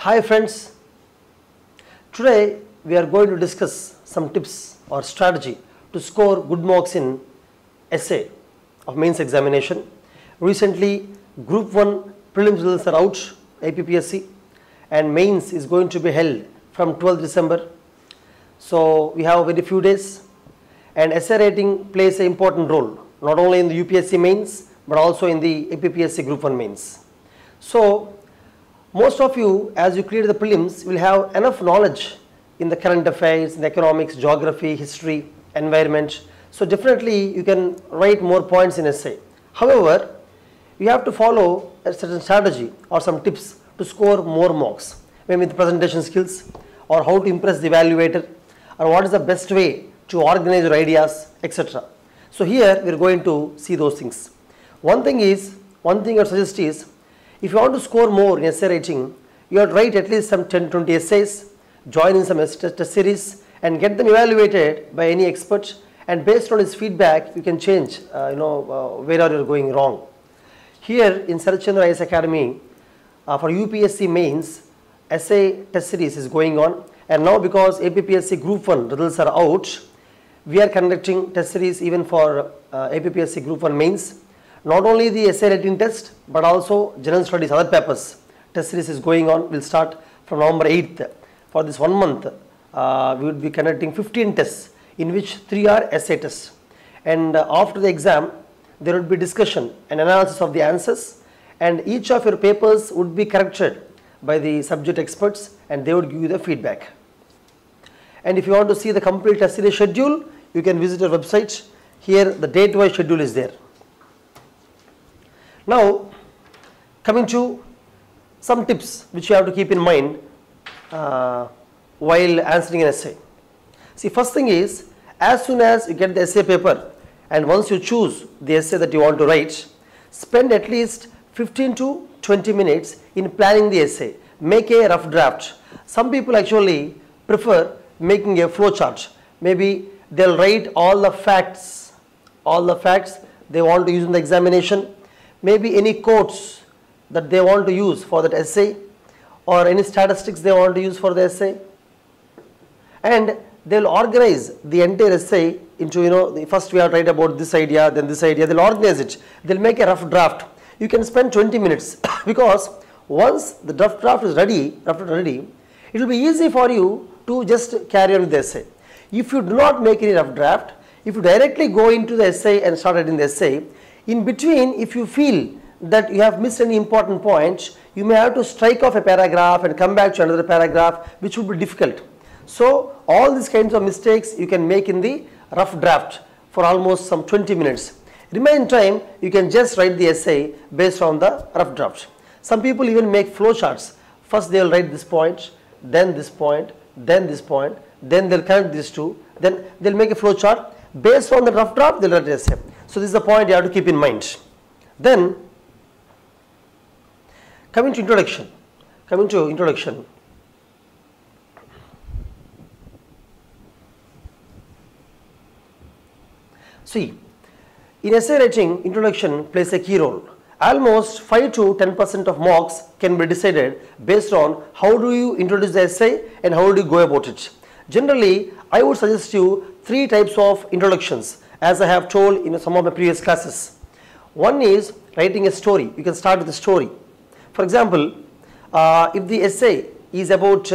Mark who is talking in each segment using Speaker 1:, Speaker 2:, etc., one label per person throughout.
Speaker 1: Hi friends, today we are going to discuss some tips or strategy to score good marks in essay of mains examination. Recently Group 1 prelims results are out, APPSC, and mains is going to be held from 12th December. So we have very few days, and essay rating plays an important role not only in the UPSC mains but also in the APPSC Group 1 mains. So most of you, as you clear the prelims, will have enough knowledge in the current affairs, in the economics, geography, history, environment. So definitely you can write more points in essay. However, you have to follow a certain strategy or some tips to score more marks, maybe with presentation skills, or how to impress the evaluator, or what is the best way to organize your ideas, etc. So here we are going to see those things. One thing I would suggest is, if you want to score more in essay writing, you have to write at least some 10-20 essays, join in some test series, and get them evaluated by any expert. And based on his feedback, you can change, where are you going wrong. Here in Sarat Chandra IAS Academy, for UPSC mains, essay test series is going on. And now because APPSC Group 1 results are out, we are conducting test series even for APPSC Group 1 mains. Not only the essay writing test, but also general studies, other papers. Test series is going on, will start from November 8th. For this 1 month, we will be conducting 15 tests, in which 3 are essay tests. And after the exam, there will be discussion and analysis of the answers, and each of your papers would be corrected by the subject experts, and they would give you the feedback. And if you want to see the complete test series schedule, you can visit our website. Here the date-wise schedule is there. Now, coming to some tips which you have to keep in mind while answering an essay. See, first thing is, as soon as you get the essay paper and once you choose the essay that you want to write, spend at least 15 to 20 minutes in planning the essay. Make a rough draft. Some people actually prefer making a flow chart. Maybe they'll write all the facts they want to use in the examination. Maybe any quotes that they want to use for that essay, or any statistics they want to use for the essay, and they'll organize the entire essay into, first we have to write about this idea, then this idea. They'll organize it. They'll make a rough draft. You can spend 20 minutes because once the rough draft is ready, it will be easy for you to just carry on with the essay. If you do not make any rough draft, if you directly go into the essay and start writing the essay, in between, if you feel that you have missed any important point, you may have to strike off a paragraph and come back to another paragraph, which would be difficult. So all these kinds of mistakes you can make in the rough draft for almost some 20 minutes. Remaining time, you can just write the essay based on the rough draft. Some people even make flow charts. First they will write this point, then this point, then this point, then they'll connect these two, then they'll make a flow chart. Based on the rough draft, they'll write the essay. So this is the point you have to keep in mind. Then, coming to introduction. See, in essay writing, introduction plays a key role. Almost 5 to 10% of marks can be decided based on how do you introduce the essay and how do you go about it. Generally, I would suggest you 3 types of introductions, as I have told in some of my previous classes. One is writing a story. You can start with a story. For example, if the essay is about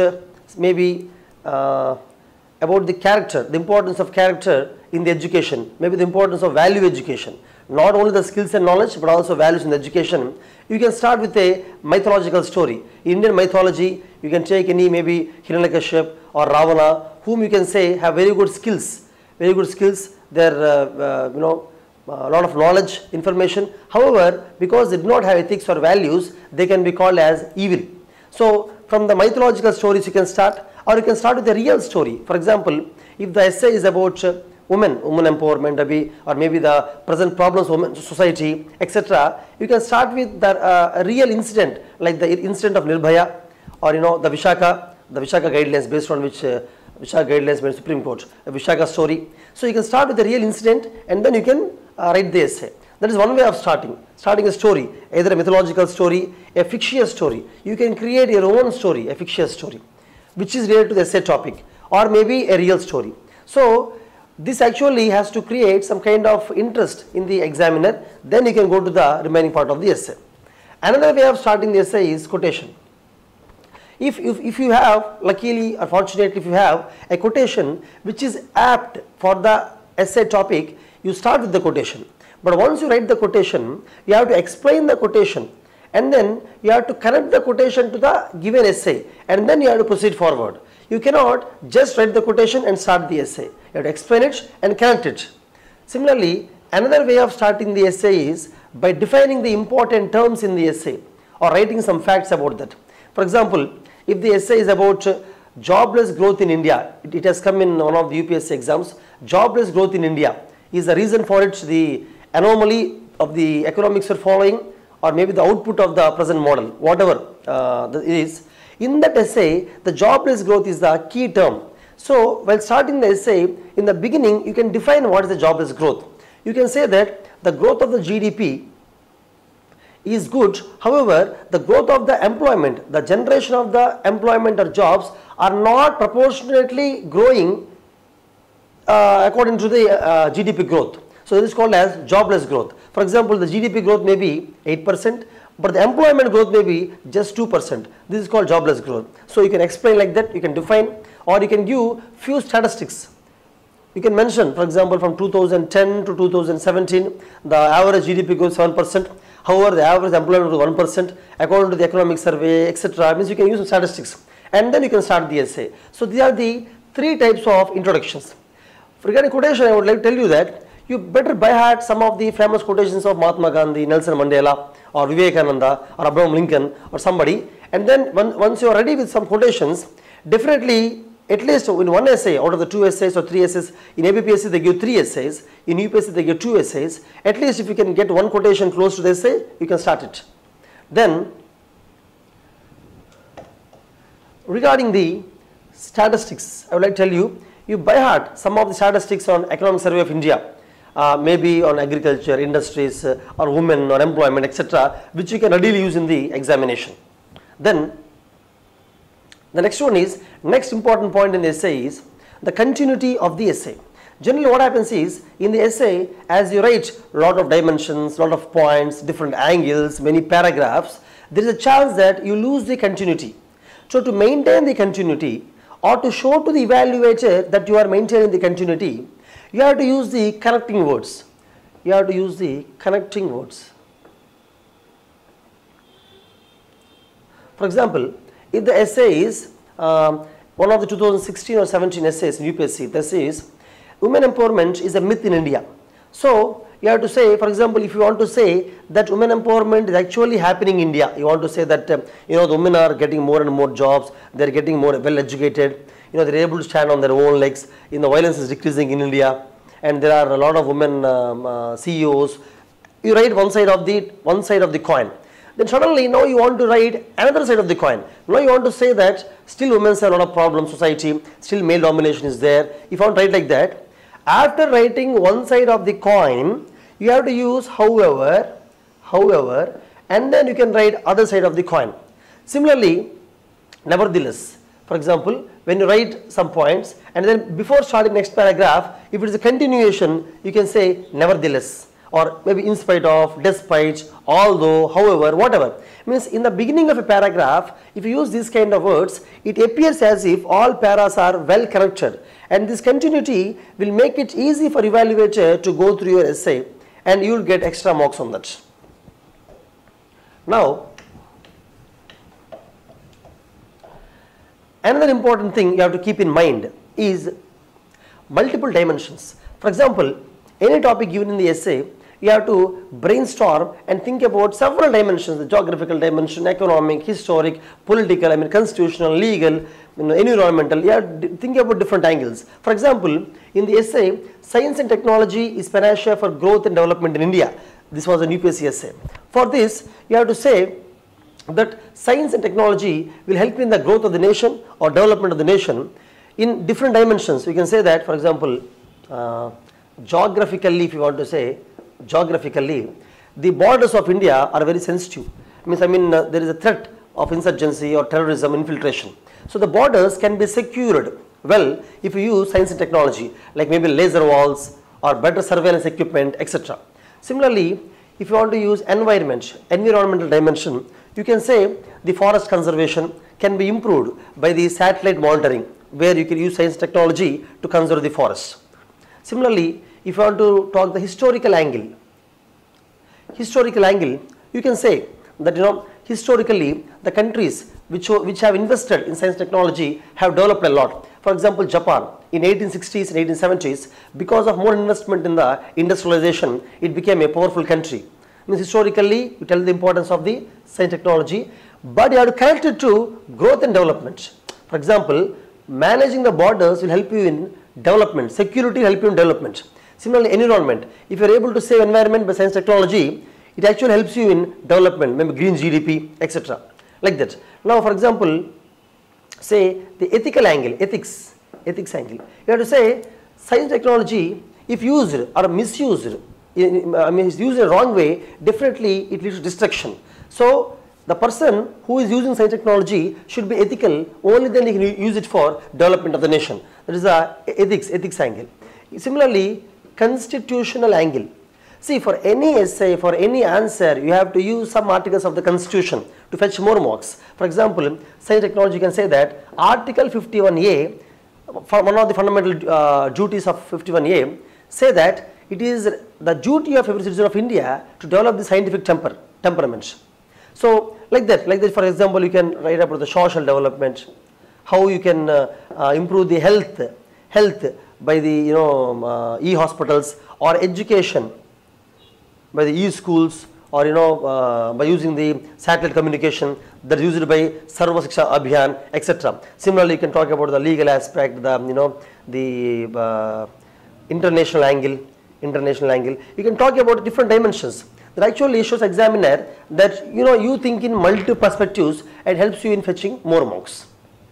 Speaker 1: about the character, the importance of character in the education, maybe the importance of value education, not only the skills and knowledge but also values in the education, you can start with a mythological story. In Indian mythology, you can take any maybe Hiranyakashipu or Ravana, whom you can say have very good skills. They're a lot of knowledge, information. However, because they do not have ethics or values, they can be called as evil. So from the mythological stories you can start, or you can start with a real story. For example, if the essay is about women empowerment, or maybe the present problems of women society, etc., you can start with a real incident, like the incident of Nirbhaya, or the Vishaka guidelines, based on which Vishaka guidelines by the Supreme Court, a Vishaka story. So you can start with a real incident and then you can write the essay. That is one way of starting. starting a story, either a mythological story, a fictitious story. You can create your own story, a fictitious story, which is related to the essay topic, or maybe a real story. So this actually has to create some kind of interest in the examiner. Then you can go to the remaining part of the essay. Another way of starting the essay is quotation. If you have, luckily or fortunately, if you have a quotation which is apt for the essay topic, you start with the quotation. But once you write the quotation, you have to explain the quotation, and then you have to connect the quotation to the given essay, and then you have to proceed forward. You cannot just write the quotation and start the essay. You have to explain it and connect it. Similarly, another way of starting the essay is by defining the important terms in the essay or writing some facts about that. For example, if the essay is about jobless growth in India, it has come in one of the UPSC exams, jobless growth in India is the reason for it, the anomaly of the economics we're following, or maybe the output of the present model, whatever it is. In that essay, the jobless growth is the key term. So while starting the essay, in the beginning you can define what is the jobless growth. You can say that the growth of the GDP is good, however the growth of the employment, the generation of the employment or jobs are not proportionately growing according to the GDP growth. So it is called as jobless growth. For example, the GDP growth may be 8%, but the employment growth may be just 2%. This is called jobless growth. So you can explain like that, you can define, or you can give few statistics. You can mention, for example, from 2010 to 2017, the average GDP growth 7%. However, the average employment was 1% according to the economic survey, etc. Means you can use some statistics, and then you can start the essay. So these are the three types of introductions. Regarding quotation, I would like to tell you that you better by heart some of the famous quotations of Mahatma Gandhi, Nelson Mandela, or Vivekananda, or Abraham Lincoln, or somebody. And then once you are ready with some quotations, definitely at least in one essay out of the 2 essays or 3 essays, in APPSC they give 3 essays, in UPSC they give 2 essays. At least if you can get one quotation close to the essay, you can start it. Then regarding the statistics, I would like to tell you, you by heart some of the statistics on economic survey of India, maybe on agriculture, industries, or women, or employment, etc., which you can readily use in the examination. Then the next one is, next important point in the essay is the continuity of the essay. Generally what happens is, in the essay, as you write lot of dimensions, lot of points, different angles, many paragraphs, there is a chance that you lose the continuity. So to maintain the continuity, or to show to the evaluator that you are maintaining the continuity, you have to use the connecting words. You have to use the connecting words. For example, if the essay is one of the 2016 or 17 essays in UPSC, the essay is women empowerment is a myth in India. So you have to say, for example, if you want to say that women empowerment is actually happening in India, you want to say that the women are getting more and more jobs, they are getting more well educated, they are able to stand on their own legs, the violence is decreasing in India, and there are a lot of women CEOs. You write one side of the coin. Then suddenly now you want to write another side of the coin. Now you want to say that still women have a lot of problems, society, still male domination is there. If you want to write like that, after writing one side of the coin, you have to use however, and then you can write other side of the coin. Similarly, nevertheless, for example, when you write some points and then before starting next paragraph, if it is a continuation, you can say nevertheless, or maybe in spite of, despite, although, however, whatever. Means in the beginning of a paragraph, if you use these kind of words, it appears as if all paras are well connected, and this continuity will make it easy for evaluator to go through your essay, and you will get extra marks on that. Now, another important thing you have to keep in mind is multiple dimensions. For example, any topic given in the essay, you have to brainstorm and think about several dimensions: the geographical dimension, economic, historic, political, constitutional, legal, environmental. You have to think about different angles. For example, in the essay, science and technology is panacea for growth and development in India. This was a UPSC essay. For this, you have to say that science and technology will help in the growth of the nation or development of the nation in different dimensions. You can say that, for example, geographically, if you want to say, geographically, the borders of India are very sensitive. There is a threat of insurgency or terrorism infiltration. So the borders can be secured well if you use science and technology, like maybe laser walls or better surveillance equipment, etc. Similarly, if you want to use environmental dimension, you can say the forest conservation can be improved by the satellite monitoring, where you can use science and technology to conserve the forest. Similarly, if you want to talk the historical angle, you can say that historically the countries which have invested in science and technology have developed a lot. For example, Japan in 1860s and 1870s, because of more investment in the industrialization, it became a powerful country. Historically, you tell the importance of the science technology, but you have to connect it to growth and development. For example, managing the borders will help you in development, security will help you in development. Similarly, environment, if you are able to save environment by science technology, it actually helps you in development, maybe green GDP, etc. Like that. Now, for example, say the ethical angle, ethics angle. You have to say science technology, if used or misused, used in a wrong way, definitely it leads to destruction. So the person who is using science technology should be ethical, only then he can use it for development of the nation. That is the ethics angle. Similarly, constitutional angle. See, for any essay, for any answer, you have to use some articles of the constitution to fetch more marks. For example, science technology can say that Article 51A, one of the fundamental duties of 51A, say that it is the duty of every citizen of India to develop the scientific temperament. So, like that, for example, you can write about the social development, how you can improve the health by the e-hospitals, or education by the e-schools, or by using the satellite communication that is used by Sarva Shiksha Abhiyan, etc. Similarly, you can talk about the legal aspect, the international angle. You can talk about different dimensions. That actually shows examiner that you think in multiple perspectives and helps you in fetching more marks.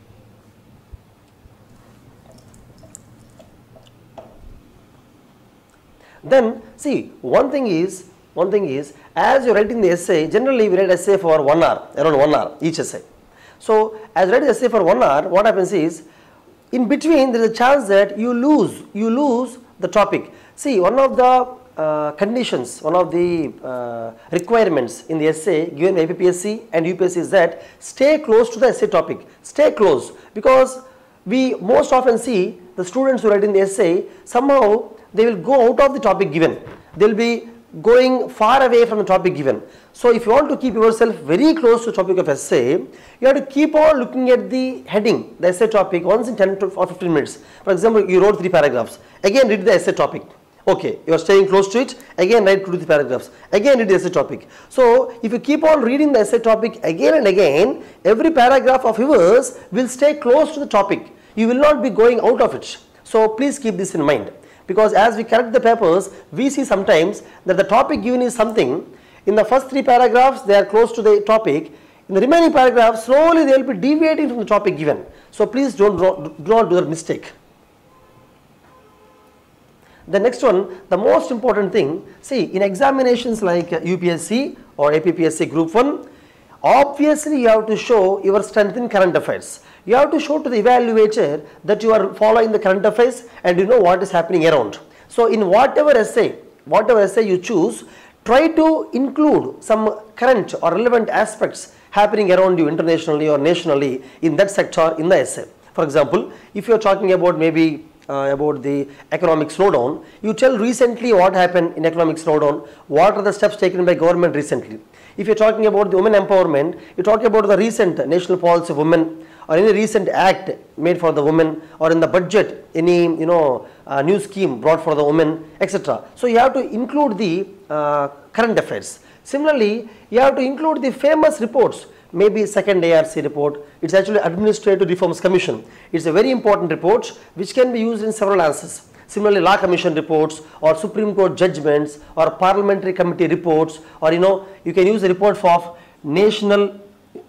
Speaker 1: Then see, one thing is as you are writing the essay, generally we write essay for 1 hour, around 1 hour each essay. So as you write the essay for 1 hour, what happens is, in between there is a chance that you lose the topic. See, one of the conditions, one of the requirements in the essay given by APPSC and UPSC is that stay close to the essay topic. Stay close, because we most often see the students who write in the essay, somehow they will go out of the topic given. They will be going far away from the topic given. So if you want to keep yourself very close to the topic of essay, you have to keep on looking at the heading, the essay topic, once in 10 or 15 minutes. For example, you wrote 3 paragraphs. Again read the essay topic. Okay, you are staying close to it. Again write 2 to 3 paragraphs. Again read the essay topic. So if you keep on reading the essay topic again and again, every paragraph of yours will stay close to the topic. You will not be going out of it. So please keep this in mind. Because as we correct the papers, we see sometimes that the topic given is something. In the first 3 paragraphs, they are close to the topic. In the remaining paragraphs, slowly they will be deviating from the topic given. So please do not do that mistake. The next one, the most important thing, see, in examinations like UPSC or APPSC-Group 1, obviously you have to show your strength in current affairs. You have to show to the evaluator that you are following the current affairs and you know what is happening around. So in whatever essay you choose, try to include some current or relevant aspects happening around you internationally or nationally in that sector in the essay. For example, if you are talking about maybe about the economic slowdown, you tell recently what happened in economic slowdown, what are the steps taken by government recently. If you are talking about the women empowerment, you talk about the recent national policy of women, or any recent act made for the women, or in the budget any new scheme brought for the women, etc. So you have to include the current affairs. Similarly, you have to include the famous reports, maybe second ARC report. It's actually Administrative Reforms Commission. It's a very important report which can be used in several answers. Similarly, Law Commission reports, or Supreme Court judgments, or Parliamentary Committee reports, or you can use a report for National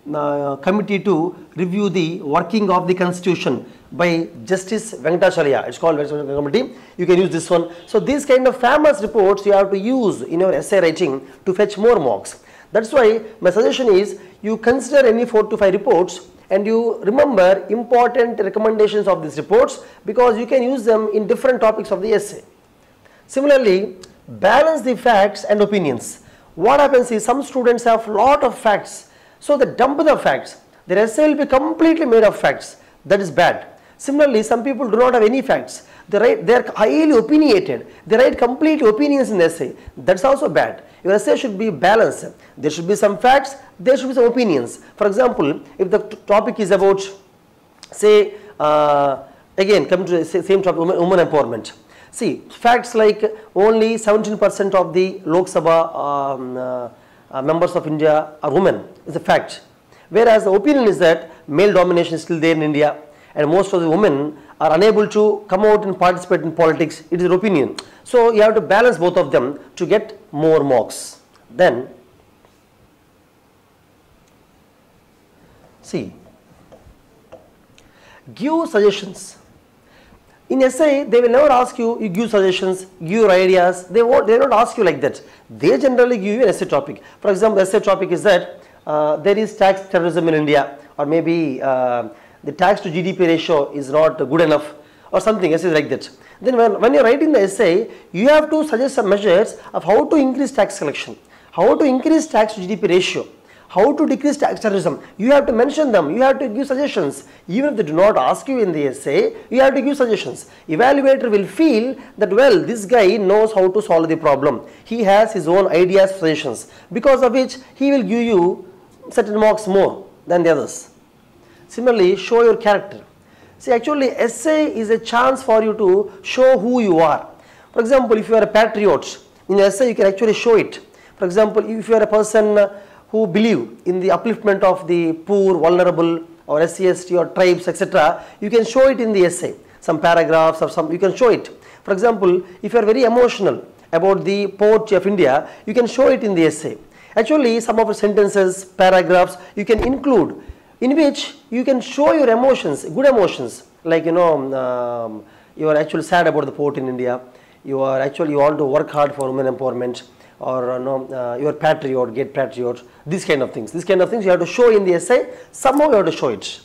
Speaker 1: committee to review the working of the constitution by Justice Venkatacharya. It's called Venkatacharya committee. You can use this one. So these kind of famous reports you have to use in your essay writing to fetch more marks. That's why my suggestion is you consider any 4 to 5 reports and you remember important recommendations of these reports, because you can use them in different topics of the essay. Similarly, balance the facts and opinions. What happens is some students have lot of facts, so they dump the facts. Their essay will be completely made of facts. That is bad. Similarly, some people do not have any facts. They are highly opinionated. They write complete opinions in the essay. That's also bad. Your essay should be balanced. There should be some facts, there should be some opinions. For example, if the topic is about, say, again, come to the same topic, women empowerment. See, facts like only 17% of the Lok Sabha members of India are women is a fact. Whereas the opinion is that male domination is still there in India and most of the women are unable to come out and participate in politics. It is an opinion. So you have to balance both of them to get more marks. Then, see, give suggestions. In essay, they will never ask you, you give suggestions, give your ideas. They will not ask you like that. They generally give you an essay topic. For example, essay topic is that there is tax terrorism in India, or maybe the tax to GDP ratio is not good enough, or something essays like that. Then when you are writing the essay, you have to suggest some measures of how to increase tax collection, how to increase tax to GDP ratio, how to decrease tax terrorism. You have to mention them, you have to give suggestions. Even if they do not ask you in the essay, you have to give suggestions. Evaluator will feel that, well, this guy knows how to solve the problem. He has his own ideas, suggestions, because of which he will give you certain marks more than the others. Similarly, show your character. See, actually, essay is a chance for you to show who you are. For example, if you are a patriot, in your essay you can actually show it. For example, if you are a person who believe in the upliftment of the poor, vulnerable, or SC/ST or tribes, etc., you can show it in the essay. Some paragraphs or some, you can show it. For example, if you are very emotional about the poverty of India, you can show it in the essay. Actually, some of the sentences, paragraphs, you can include, in which you can show your emotions, good emotions, like you are actually sad about the poverty in India, you want to work hard for women empowerment, or you are patriot, get patriot, these kind of things. These kind of things you have to show in the essay, somehow you have to show it.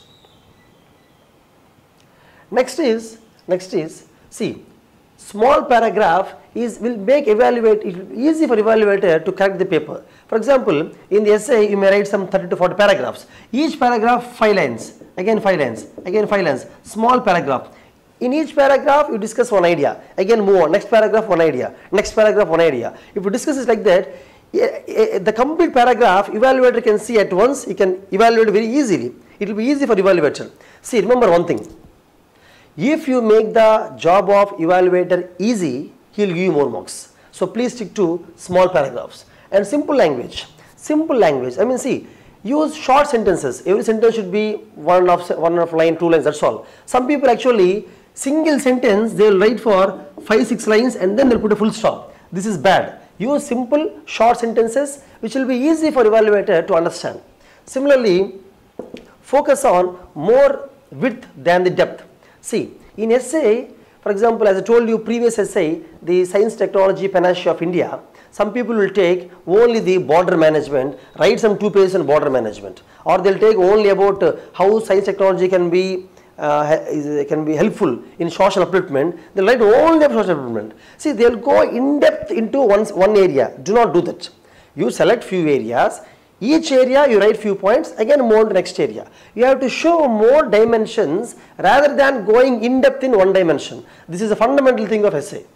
Speaker 1: Next is, see, small paragraph will make it will be easy for evaluator to correct the paper. For example, in the essay you may write some 30 to 40 paragraphs. Each paragraph 5 lines, again 5 lines, again 5 lines, small paragraph. In each paragraph you discuss one idea, again move on, next paragraph one idea, next paragraph one idea. If you discuss it like that, the complete paragraph evaluator can see at once, he can evaluate very easily. It will be easy for evaluator. See, remember one thing, if you make the job of evaluator easy, he will give you more marks. So please stick to small paragraphs. And simple language, I mean, see, use short sentences. Every sentence should be one and a half line, 2 lines, that's all. Some people actually, single sentence, they will write for 5-6 lines and then they will put a full stop. This is bad. Use simple, short sentences which will be easy for evaluator to understand. Similarly, focus on more width than the depth. See, in essay, for example, as I told you previous essay, the science technology panacea of India, some people will take only the border management, write some 2 pages on border management, or they'll take only about how science technology can be helpful in social upliftment. They'll write only about social upliftment. See, they'll go in depth into one area. Do not do that. You select few areas. Each area you write few points, again move on to next area. You have to show more dimensions rather than going in depth in one dimension. This is a fundamental thing of essay.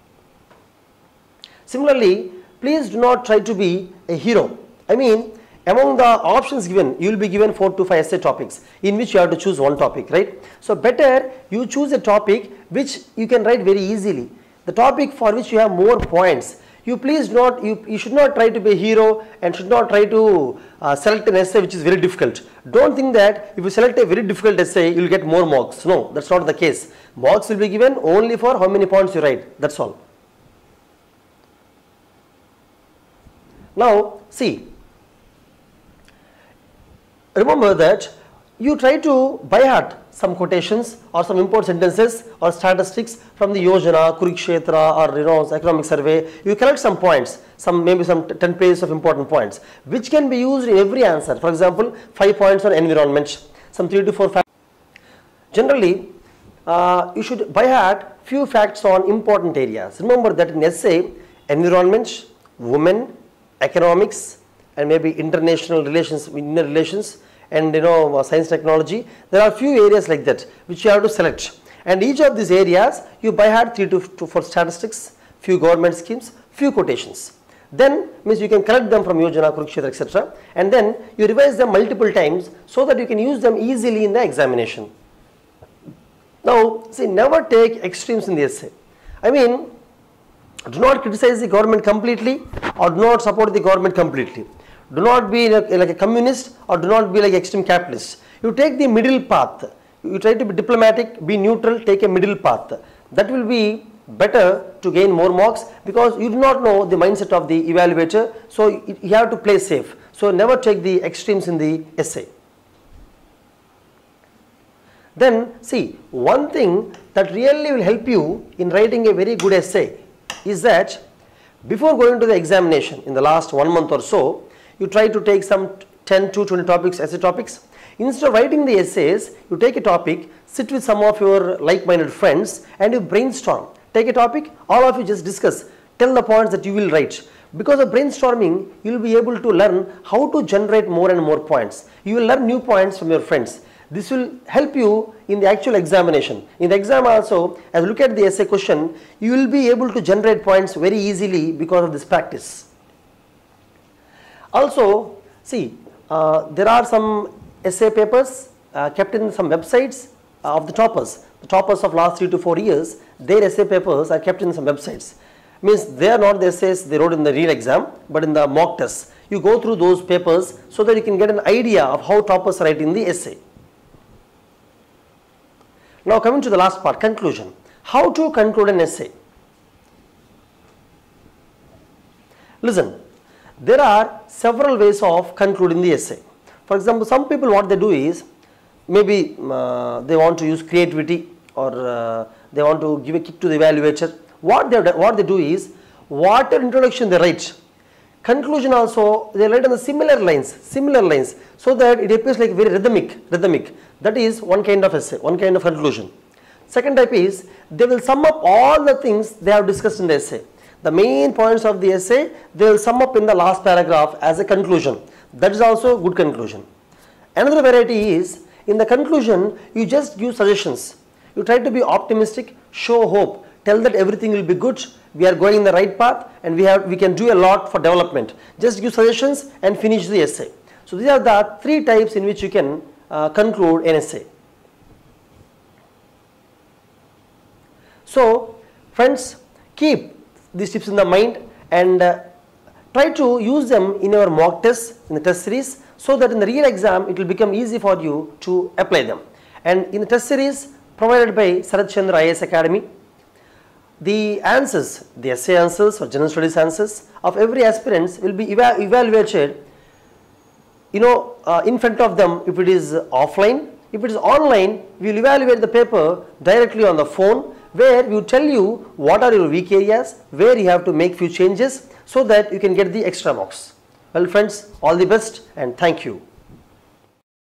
Speaker 1: Similarly, please do not try to be a hero. I mean, among the options given, you will be given 4 to 5 essay topics in which you have to choose one topic, right? So better you choose a topic which you can write very easily. The topic for which you have more points. You should not try to be a hero and should not try to select an essay which is very difficult. Don't think that if you select a very difficult essay, you will get more marks. No, that's not the case. Marks will be given only for how many points you write. That's all. Now, see, remember that you try to by heart some quotations or some important sentences or statistics from the Yojana, Kurukshetra, or economic survey. You collect some points, maybe some 10 pages of important points, which can be used in every answer. For example, 5 points on environment, some 3 to 4 facts. Generally, you should by heart few facts on important areas. Remember that in essay, environment, women, economics, and maybe international relations, inner relations, and science technology, there are few areas like that which you have to select, and each of these areas you by heart 3 to 4 statistics, few government schemes, few quotations. Then means you can collect them from Yojana, Kurukshetra, etc., and then you revise them multiple times so that you can use them easily in the examination. Now see, never take extremes in the essay. I mean, do not criticize the government completely or do not support the government completely. Do not be like a communist or do not be like extreme capitalist. You take the middle path. You try to be diplomatic, be neutral, take a middle path. That will be better to gain more marks because you do not know the mindset of the evaluator. So you have to play safe. So never take the extremes in the essay. Then see, one thing that really will help you in writing a very good essay is that before going to the examination in the last 1 month or so, you try to take some 10 to 20 topics, essay topics. Instead of writing the essays, you take a topic, sit with some of your like-minded friends and you brainstorm. Take a topic, all of you just discuss, tell the points that you will write. Because of brainstorming, you will be able to learn how to generate more and more points. You will learn new points from your friends. This will help you in the actual examination. In the exam also, as you look at the essay question, you will be able to generate points very easily because of this practice. Also, see, there are some essay papers kept in some websites of the toppers. The toppers of last 3 to 4 years, their essay papers are kept in some websites. Means they are not the essays they wrote in the real exam, but in the mock tests. You go through those papers so that you can get an idea of how toppers write in the essay. Now coming to the last part, conclusion. How to conclude an essay? Listen. There are several ways of concluding the essay. For example, some people what they do is, maybe they want to use creativity or they want to give a kick to the evaluator. What they do is, whatever introduction they write, conclusion also they write on the similar lines, so that it appears like very rhythmic. That is one kind of essay, one kind of conclusion. Second type is, they will sum up all the things they have discussed in the essay. The main points of the essay, they will sum up in the last paragraph as a conclusion. That is also a good conclusion. Another variety is, in the conclusion, you just give suggestions. You try to be optimistic, show hope, tell that everything will be good, we are going in the right path and we can do a lot for development. Just give suggestions and finish the essay. So these are the 3 types in which you can conclude an essay. So friends, keep these tips in the mind and try to use them in your mock tests, in the test series, so that in the real exam it will become easy for you to apply them. And in the test series provided by Sarat Chandra IAS Academy, the answers, the essay answers or general studies answers of every aspirant will be evaluated in front of them if it is offline. If it is online, we will evaluate the paper directly on the phone, where we will tell you what are your weak areas, where you have to make few changes so that you can get the extra marks. Well friends, all the best and thank you.